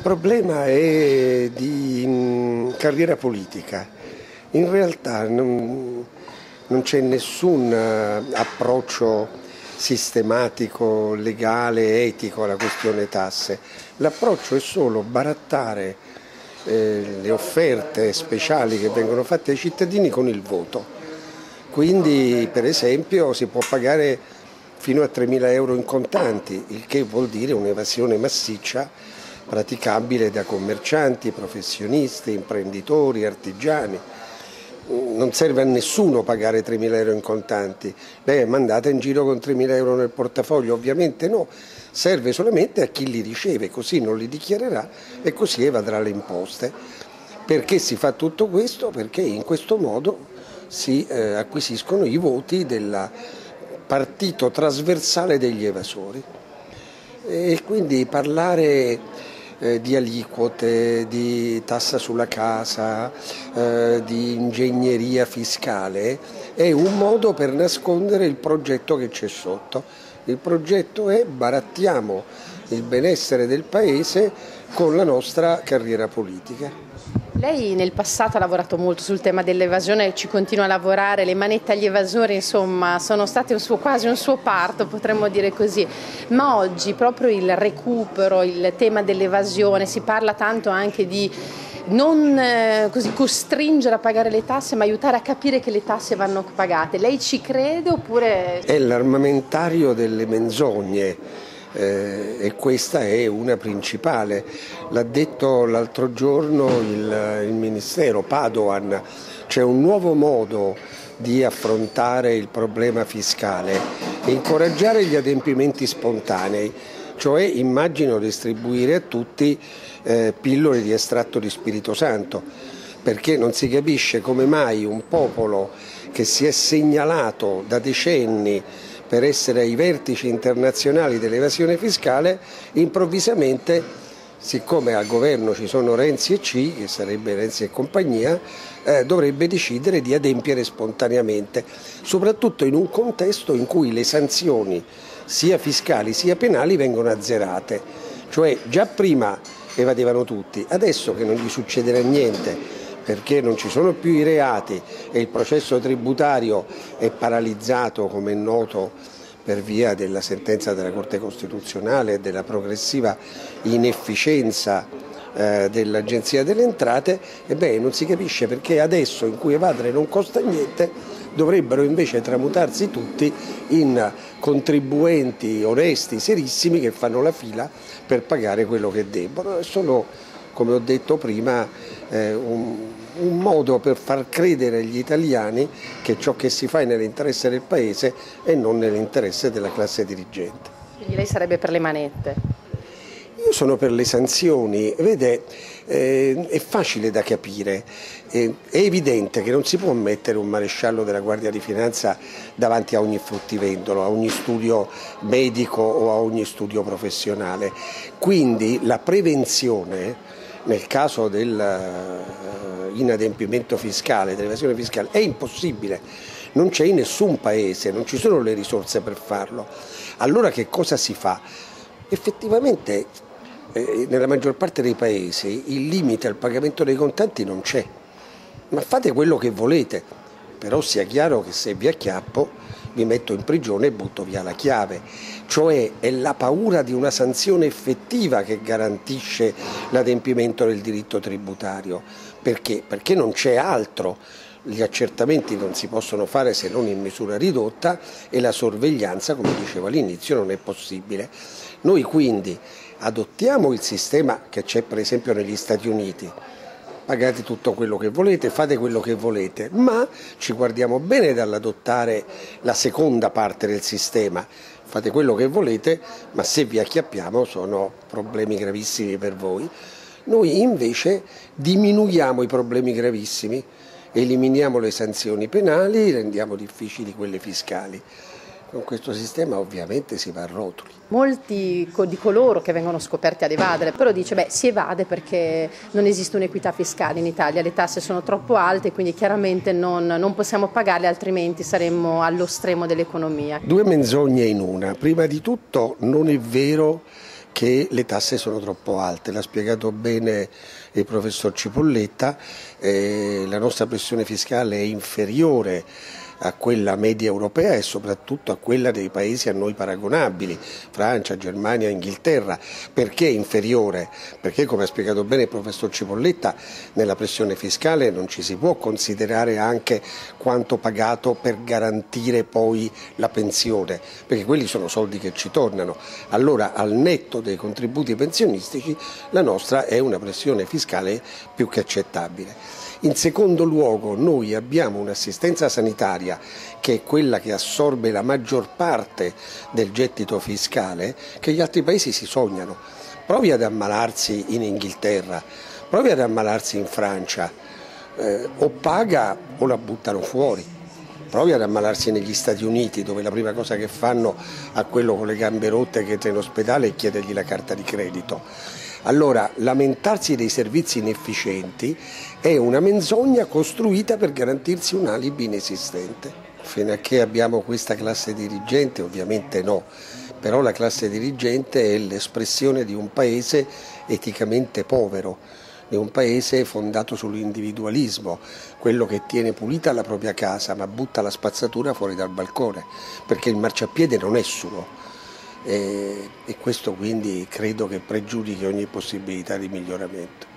problema è di carriera politica. In realtà non c'è nessun approccio sistematico, legale, etico alla questione tasse. L'approccio è solo barattare le offerte speciali che vengono fatte ai cittadini con il voto. Quindi, per esempio, si può pagare fino a 3.000 euro in contanti, il che vuol dire un'evasione massiccia praticabile da commercianti, professionisti, imprenditori, artigiani. Non serve a nessuno pagare 3.000 euro in contanti. Beh, mandate in giro con 3.000 euro nel portafoglio? Ovviamente no, serve solamente a chi li riceve, così non li dichiarerà e così evadrà le imposte. Perché si fa tutto questo? Perché in questo modo si acquisiscono i voti del partito trasversale degli evasori. E quindi parlare di aliquote, di tassa sulla casa, di ingegneria fiscale è un modo per nascondere il progetto che c'è sotto. Il progetto è barattiamo il benessere del Paese con la nostra carriera politica. Lei nel passato ha lavorato molto sul tema dell'evasione, ci continua a lavorare, le manette agli evasori insomma sono state quasi un suo parto, potremmo dire così, ma oggi proprio il recupero, il tema dell'evasione, si parla tanto anche di non così costringere a pagare le tasse ma aiutare a capire che le tasse vanno pagate. Lei ci crede oppure? È l'armamentario delle menzogne. E questa è una principale, l'ha detto l'altro giorno il Ministero, Padoan, c'è un nuovo modo di affrontare il problema fiscale, incoraggiare gli adempimenti spontanei, cioè immagino distribuire a tutti pillole di estratto di Spirito Santo, perché non si capisce come mai un popolo che si è segnalato da decenni per essere ai vertici internazionali dell'evasione fiscale, improvvisamente, siccome al governo ci sono Renzi e C, che sarebbe Renzi e compagnia, dovrebbe decidere di adempiere spontaneamente, soprattutto in un contesto in cui le sanzioni sia fiscali sia penali vengono azzerate, cioè già prima evadevano tutti, adesso che non gli succederà niente, perché non ci sono più i reati e il processo tributario è paralizzato, come è noto, per via della sentenza della Corte Costituzionale e della progressiva inefficienza dell'Agenzia delle Entrate, ebbene non si capisce perché adesso, in cui evadere non costa niente, dovrebbero invece tramutarsi tutti in contribuenti onesti, serissimi, che fanno la fila per pagare quello che debbono. È solo, come ho detto prima, un modo per far credere agli italiani che ciò che si fa è nell'interesse del Paese e non nell'interesse della classe dirigente. Quindi lei sarebbe per le manette? Io sono per le sanzioni, vede, è facile da capire, è evidente che non si può mettere un maresciallo della Guardia di Finanza davanti a ogni fruttivendolo, a ogni studio medico o a ogni studio professionale, quindi la prevenzione nel caso dell'inadempimento fiscale, dell'evasione fiscale, è impossibile, non c'è in nessun paese, non ci sono le risorse per farlo. Allora che cosa si fa? Effettivamente nella maggior parte dei paesi il limite al pagamento dei contanti non c'è, ma fate quello che volete, però sia chiaro che se vi acchiappo vi metto in prigione e butto via la chiave, cioè è la paura di una sanzione effettiva che garantisce l'adempimento del diritto tributario. Perché? Perché non c'è altro, gli accertamenti non si possono fare se non in misura ridotta e la sorveglianza, come dicevo all'inizio, non è possibile. Noi quindi adottiamo il sistema che c'è per esempio negli Stati Uniti, pagate tutto quello che volete, fate quello che volete, ma ci guardiamo bene dall'adottare la seconda parte del sistema, fate quello che volete, ma se vi acchiappiamo sono problemi gravissimi per voi. Noi invece diminuiamo i problemi gravissimi, eliminiamo le sanzioni penali, rendiamo difficili quelle fiscali. Con questo sistema ovviamente si va a rotoli. Molti di coloro che vengono scoperti ad evadere, però dice si evade perché non esiste un'equità fiscale in Italia, le tasse sono troppo alte, quindi chiaramente non possiamo pagarle, altrimenti saremmo allo stremo dell'economia. Due menzogne in una. Prima di tutto non è vero che le tasse sono troppo alte. L'ha spiegato bene il professor Cipolletta, la nostra pressione fiscale è inferiore a quella media europea e soprattutto a quella dei paesi a noi paragonabili, Francia, Germania, Inghilterra. Perché inferiore? Perché, come ha spiegato bene il professor Cipolletta, nella pressione fiscale non ci si può considerare anche quanto pagato per garantire poi la pensione, perché quelli sono soldi che ci tornano. Allora, al netto dei contributi pensionistici, la nostra è una pressione fiscale più che accettabile. In secondo luogo, noi abbiamo un'assistenza sanitaria che è quella che assorbe la maggior parte del gettito fiscale che gli altri paesi si sognano. Provi ad ammalarsi in Inghilterra, provi ad ammalarsi in Francia, o paga o la buttano fuori. Provi ad ammalarsi negli Stati Uniti, dove la prima cosa che fanno a quello con le gambe rotte che entra in ospedale è chiedergli la carta di credito. Allora, lamentarsi dei servizi inefficienti è una menzogna costruita per garantirsi un alibi inesistente. Fino a che abbiamo questa classe dirigente, ovviamente no, però la classe dirigente è l'espressione di un paese eticamente povero, di un paese fondato sull'individualismo, quello che tiene pulita la propria casa ma butta la spazzatura fuori dal balcone, perché il marciapiede non è suo. E questo quindi credo che pregiudichi ogni possibilità di miglioramento.